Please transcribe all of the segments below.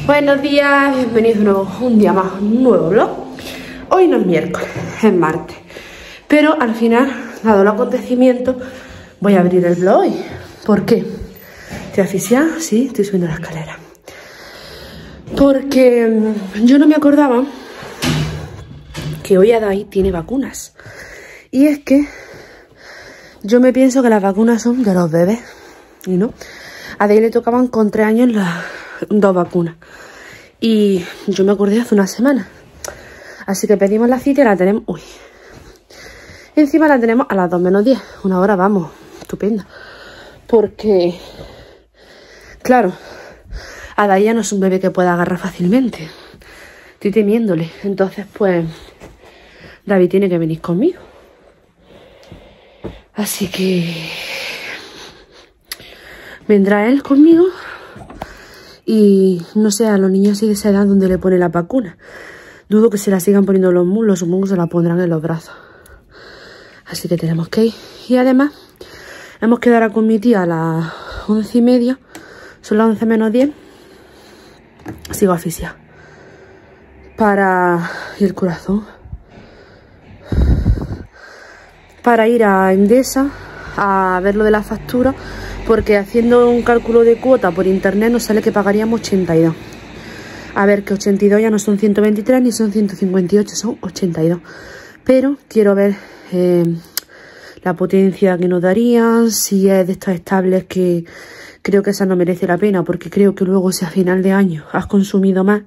Buenos días, bienvenidos de nuevo un día más, un nuevo vlog. Hoy no es miércoles, es martes. Pero al final, dado el acontecimiento, voy a abrir el vlog hoy. ¿Por qué? ¿Estoy asfixiada? Sí, estoy subiendo la escalera. Porque yo no me acordaba que hoy Adai tiene vacunas. Y es que yo me pienso que las vacunas son de los bebés. Y no. A Adai le tocaban con 3 años las 2 vacunas. Y yo me acordé hace una semana. Así que pedimos la cita y la tenemos... Uy. Encima la tenemos a las 2 menos 10. Una hora, vamos. Estupenda. Porque... Claro, Adai ya no es un bebé que pueda agarrar fácilmente. Estoy temiéndole. Entonces, pues... David tiene que venir conmigo. Así que... Vendrá él conmigo. Y no sé, a los niños así de esa edad donde le pone la vacuna. Dudo que se la sigan poniendo en los muslos, supongo que se la pondrán en los brazos. Así que tenemos que ir. Y además, hemos quedado ahora con mi tía a las 11:30. Son las 11 menos 10. Sigo asfixiada. Para ir el corazón. Para ir a Endesa a ver lo de la factura. Porque haciendo un cálculo de cuota por internet nos sale que pagaríamos 82. A ver, que 82 ya no son 123 ni son 158, son 82. Pero quiero ver la potencia que nos darían, si es de estas estables, que creo que esa no merece la pena, porque creo que luego si a final de año has consumido más,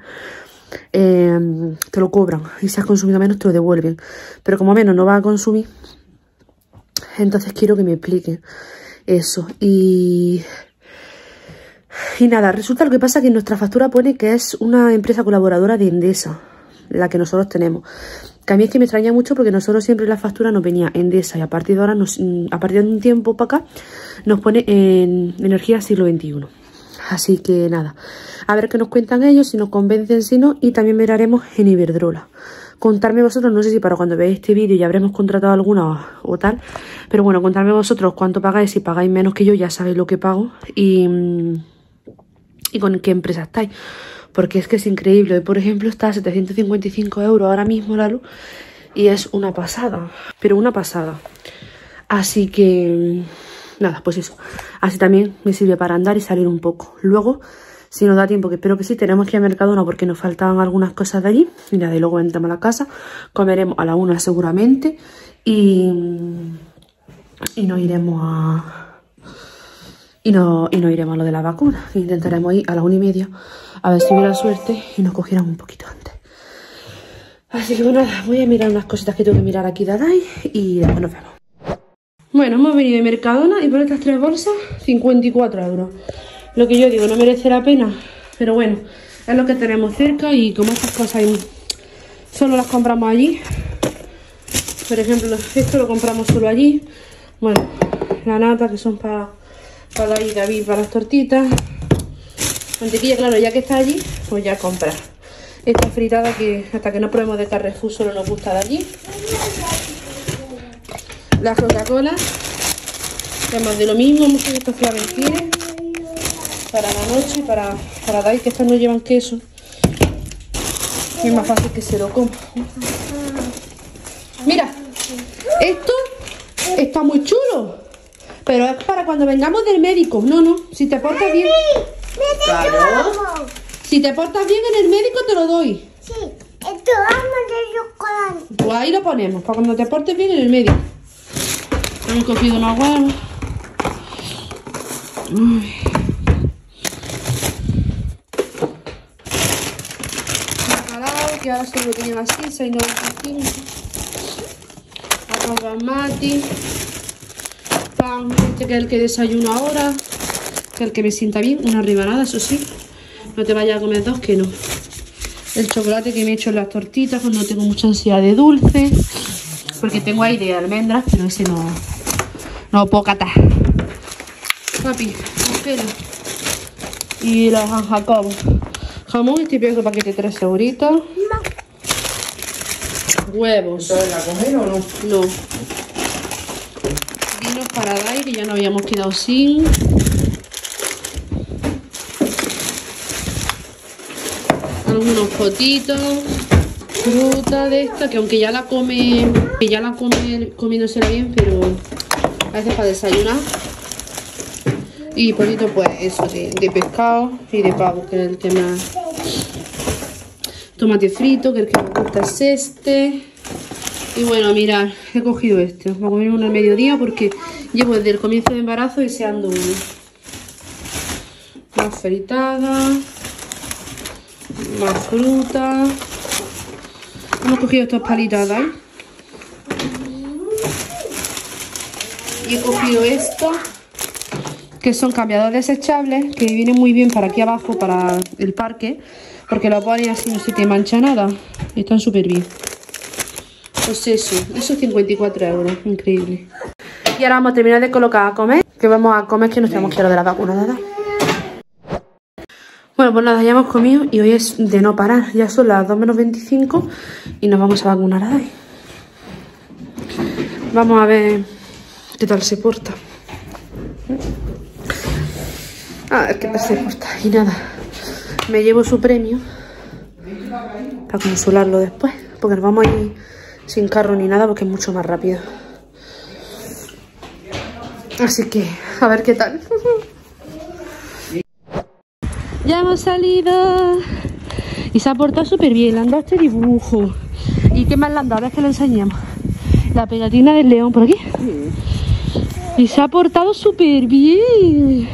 te lo cobran. Y si has consumido menos te lo devuelven. Pero como menos no vas a consumir, entonces quiero que me expliquen eso. Y nada, resulta lo que pasa que en nuestra factura pone que es una empresa colaboradora de Endesa, la que nosotros tenemos. Que a mí es que me extraña mucho porque nosotros siempre en la factura nos venía Endesa y a partir de ahora, a partir de un tiempo para acá, nos pone en energía siglo XXI. Así que nada, a ver qué nos cuentan ellos, si nos convencen, si no, y también miraremos en Iberdrola. Contarme vosotros, no sé si para cuando veáis este vídeo ya habremos contratado alguna o tal, pero bueno, contarme vosotros cuánto pagáis. Si pagáis menos que yo ya sabéis lo que pago y con qué empresa estáis, porque es que es increíble. Hoy por ejemplo está a 755 € ahora mismo la luz y es una pasada, pero una pasada. Así que nada, pues eso, así también me sirve para andar y salir un poco. Luego, si nos da tiempo, que espero que sí, tenemos que ir a Mercadona porque nos faltan algunas cosas de allí. Y nada, y luego entramos a la casa, comeremos a la 1 seguramente y nos iremos a... Y no iremos a lo de la vacuna. Intentaremos ir a las 1:30 a ver si hubiera suerte y nos cogieran un poquito antes. Así que bueno, voy a mirar unas cositas que tengo que mirar aquí de Adai y después nos vemos. Bueno, hemos venido de Mercadona y por estas 3 bolsas 54 €. Lo que yo digo, no merece la pena, pero bueno, es lo que tenemos cerca y como estas cosas solo las compramos allí. Por ejemplo, esto lo compramos solo allí. Bueno, la nata que son para David, para las tortitas. Mantequilla, claro, ya que está allí, pues ya comprar. Esta fritada que hasta que no probemos de Carrefour solo nos gusta de allí. Las Coca-Cola, que es más de lo mismo, muchos de estos flaventines para la noche y para Dai, que estas no llevan queso. Y es más fácil que se lo coma. Mira, esto está muy chulo, pero es para cuando vengamos del médico. No, si te portas bien. Claro. Si te portas bien en el médico te lo doy. Sí, esto vamos de chocolate. Pues ahí lo ponemos, para cuando te portes bien en el médico. Hemos cogido unos huevos. Bacalao, que ahora solo lo tenían así, 6,95. Arroz basmati. Pan, este que es el que desayuno ahora. Que es el que me sienta bien. Una rebanada, eso sí. No te vayas a comer 2, que no. El chocolate que me he hecho en las tortitas, pues no tengo mucha ansiedad de dulce. Porque tengo ahí de almendras, pero ese no lo puedo catar. Papi, espera. Y los San Jacob. Jamón, este pedazo paquete 3 €. Huevos. ¿Esto es la comer o no? No. Vinos para Dai, que ya no habíamos quedado sin. unos potitos, fruta de esta, que aunque ya la come, comiéndosela bien, pero a veces para desayunar. Y poquito pues eso, de pescado y de pavo, que es el que más. Tomate frito, que el que me gusta es este. Y bueno, mirad, he cogido este. Voy a comer uno al mediodía porque llevo desde el comienzo del embarazo deseando uno. Más fritada. Más fruta. Hemos cogido estas palitadas, ¿eh? Y he cogido estos, que son cambiadores desechables, que vienen muy bien para aquí abajo, para el parque, porque lo ponen así, no se te mancha nada. Están súper bien. Pues eso 54 euros, increíble. Y ahora vamos a terminar de colocar a comer, que vamos a comer, que nos tenemos que ir de la vacuna, ¿verdad? Bueno, pues nada, ya hemos comido y hoy es de no parar. Ya son las 2 menos 25 y nos vamos a vacunar a hoy. Vamos a ver qué tal se porta. A ver qué tal se porta. Y nada, me llevo su premio para consolarlo después, porque nos vamos a ir sin carro ni nada, porque es mucho más rápido. Así que, a ver qué tal. Ya hemos salido. Y se ha portado súper bien. Le han dado este dibujo. ¿Y qué más le han dado? A ver que lo enseñamos. La pegatina del león por aquí. Y se ha portado súper bien.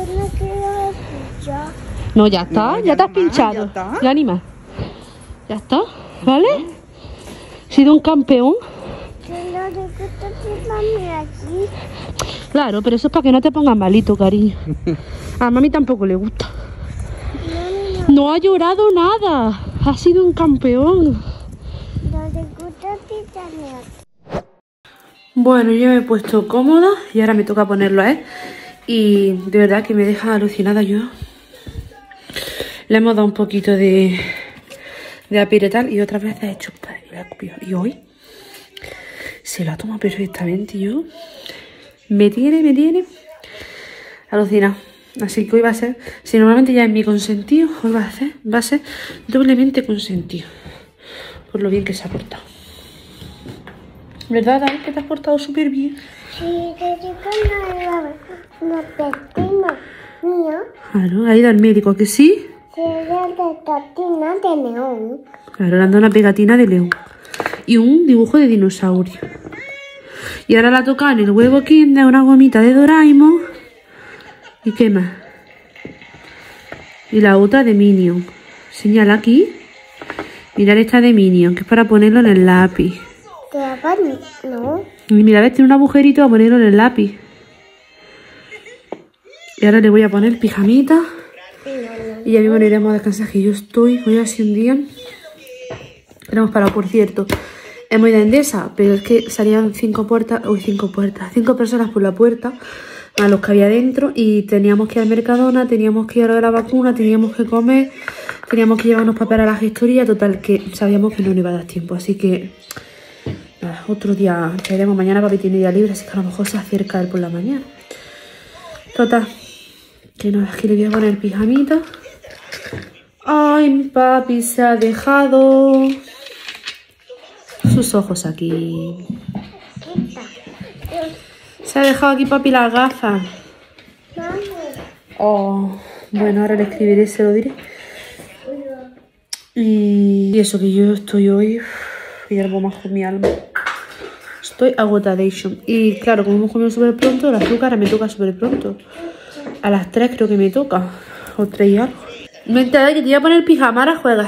No, ya está. Ya te has pinchado. Ya ni más. Ya está. ¿Vale? Ha sido un campeón. Claro, pero eso es para que no te pongas malito, cariño. A mami tampoco le gusta. No ha llorado nada. Ha sido un campeón. Bueno, yo me he puesto cómoda y ahora me toca ponerlo a él. Y de verdad que me deja alucinada yo. Le hemos dado un poquito de apiretal y otras veces he hecho y hoy se lo ha tomado perfectamente. Yo me tiene alucinado. Así que hoy va a ser, si normalmente ya es mi consentido, hoy va a ser doblemente consentido. Por lo bien que se ha portado. ¿Verdad, David, que te has portado súper bien? Sí, te digo una pegatina mía. Claro, ha ido al médico, ¿que sí? Sí, la pegatina de león. Claro, le han dado una pegatina de león. Y un dibujo de dinosaurio. Y ahora la toca en el huevo Kinder, una gomita de Doraemon. ¿Y qué más? Y la otra de Minion. Señala aquí. Mirad esta de Minion, que es para ponerlo en el lápiz. No. Y mirad, tiene un agujerito para ponerlo en el lápiz. Y ahora le voy a poner pijamita. Y ya mismo nos iremos a descansar, que yo estoy hoy así un día. Hemos parado, por cierto. Hemos ido a Endesa, pero es que salían 5 personas por la puerta, a los que había dentro, y teníamos que ir al Mercadona, teníamos que ir a lo de la vacuna, teníamos que comer, teníamos que llevarnos papel a la gestoría, total, que sabíamos que no nos iba a dar tiempo, así que nada, otro día traeremos. Mañana papi tiene día libre, así que a lo mejor se acerca él por la mañana. Total, que nada, aquí le voy a poner pijamita. Ay, papi se ha dejado sus ojos aquí. Se ha dejado aquí papi las gafas. Oh, bueno, ahora le escribiré, se lo diré. Y eso, que yo estoy hoy, hiervo más con mi alma. Estoy agotadation. Y claro, como hemos comido súper pronto, el azúcar me toca súper pronto. A las 3 creo que me toca. O 3 y algo. Me enteré que te iba a poner pijama, ahora juegas.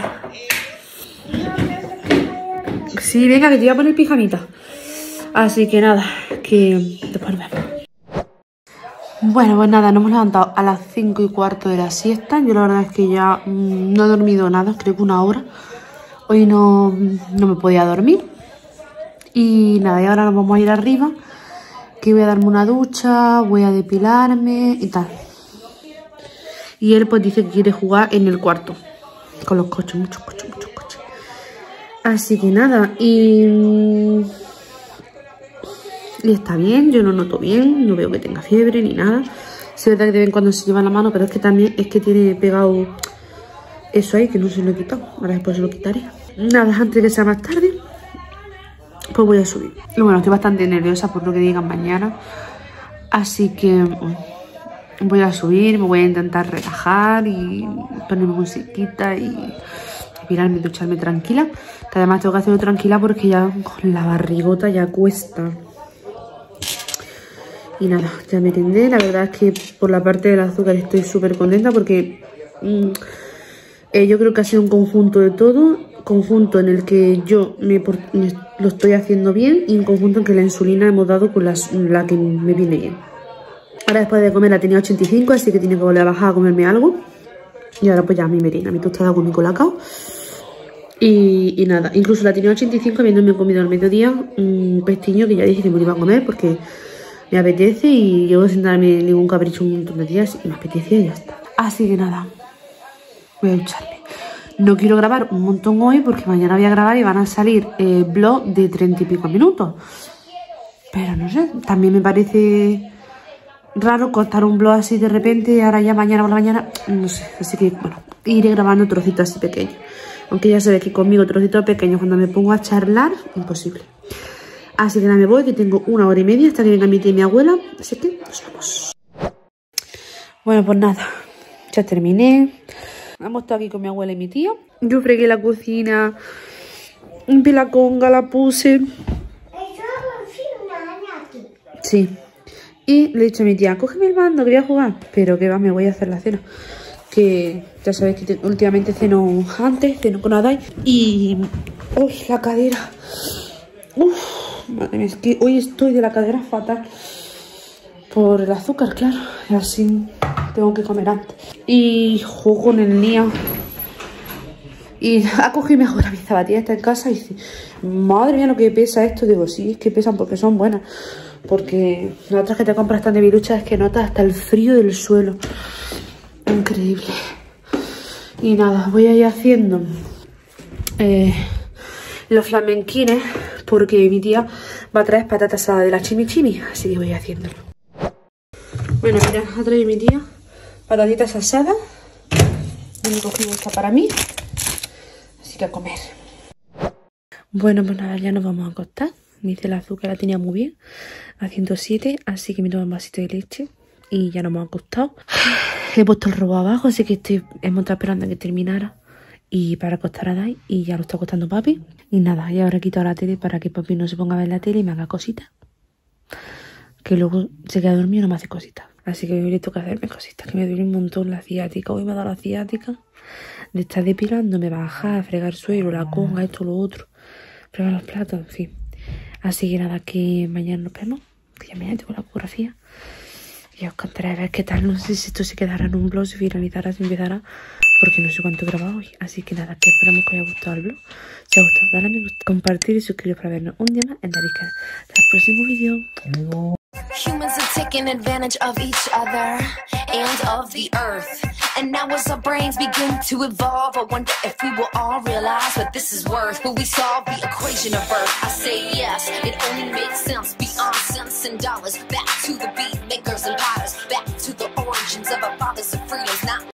Sí, venga, que te iba a poner pijamita. Así que nada, que después nos vemos. Bueno, pues nada, nos hemos levantado a las 5:15 de la siesta. Yo la verdad es que ya no he dormido nada, creo que 1 hora. Hoy no me podía dormir. Y nada, y ahora nos vamos a ir arriba, que voy a darme una ducha, voy a depilarme y tal. Y él pues dice que quiere jugar en el cuarto, con los coches, muchos coches. Así que nada, y está bien, yo lo noto bien, no veo que tenga fiebre ni nada. Sí, es verdad que de vez en cuando se lleva la mano, pero es que también es que tiene pegado eso ahí, que no se lo he quitado. Ahora después se lo quitaré. Nada, antes de que sea más tarde, pues voy a subir. Y bueno, estoy bastante nerviosa por lo que digan mañana. Así que voy a subir, me voy a intentar relajar y ponerme musiquita y mirarme, ducharme tranquila. Que además tengo que hacerlo tranquila porque ya con la barrigota ya cuesta. Y nada, ya me tendré. La verdad es que por la parte del azúcar estoy súper contenta porque yo creo que ha sido un conjunto de todo. Conjunto en el que yo lo estoy haciendo bien y un conjunto en que la insulina hemos dado con la que me viene bien. Ahora después de comer la tenía 85, así que tiene que volver a bajar a comerme algo. Y ahora pues ya mi merienda, mi tostada con mi colacao. Y nada, incluso la tenía 85 habiéndome comido al mediodía un pestiño que ya dije que me lo iba a comer porque me apetece y llevo sin darme ningún capricho un montón de días y me apetecía y ya está. Así que nada, voy a ducharme. No quiero grabar un montón hoy porque mañana voy a grabar y van a salir vlog de 30 y pico minutos. Pero no sé, también me parece raro cortar un vlog así de repente, ahora ya mañana por la mañana, no sé. Así que bueno, iré grabando trocitos así pequeños. Aunque ya sabéis que conmigo trocitos pequeños cuando me pongo a charlar, imposible. Así que nada, me voy, que tengo 1 hora y media hasta que venga mi tía y mi abuela. Así que nos vamos. Bueno, pues nada, ya terminé. Hemos estado aquí con mi abuela y mi tía. Yo fregué la cocina, limpié la conga, la puse. Sí. Y le he dicho a mi tía, cógeme el mando que voy a jugar. Pero que va, me voy a hacer la cena. Que ya sabéis que últimamente ceno antes, ceno con Adai. Y... uy, la cadera. Uf, madre mía, es que hoy estoy de la cadera fatal. Por el azúcar, claro. Y así tengo que comer antes. Y juego con el niño. Y ha cogido mejor a mi zapatilla, está en casa y dice, madre mía lo que pesa esto. Digo, sí, es que pesan porque son buenas. Porque las otras que te compras tan debiluchas es que notas hasta el frío del suelo. Increíble. Y nada, voy a ir haciendo los flamenquines porque mi tía va a traer patatas asadas de la chimichimi. Así que voy haciéndolo. Bueno, mira, ha traído mi tía patatitas asadas. Y me he cogido esta para mí. Así que a comer. Bueno, pues nada, ya nos vamos a acostar. Me hice el azúcar, la tenía muy bien, a 107, así que me tomo un vasito de leche y ya nos hemos acostado. He puesto el robo abajo, así que hemos estado esperando a que terminara y para acostar a Dai y ya lo está acostando papi. Y nada, y ahora he quitado la tele para que papi no se ponga a ver la tele y me haga cositas. Que luego se queda dormido y no me hace cositas. Así que hoy le toca hacerme cositas, que me duele un montón la ciática. Hoy me ha dado la ciática de estar depilando, me baja a fregar suelo, la conga, esto, lo otro. Fregar los platos, en fin. Así que nada, que mañana nos vemos. Que ya mañana tengo la ecografía. Y os contaré a ver qué tal. No sé si esto se quedará en un blog, si finalizará, si empezará. Porque no sé cuánto he grabado hoy. Así que nada, que esperamos que os haya gustado el blog. Si os ha gustado, dale a me gusta, compartir y suscribiros para vernos un día más en David Canal. Hasta el próximo vídeo. Humans are taking advantage of each other and of the earth. And now as our brains begin to evolve, I wonder if we will all realize what this is worth. Will we solve the equation of Earth? I say yes, it only makes sense. Beyond cents and dollars, back to the beat makers and potters, back to the origins of our fathers of freedom.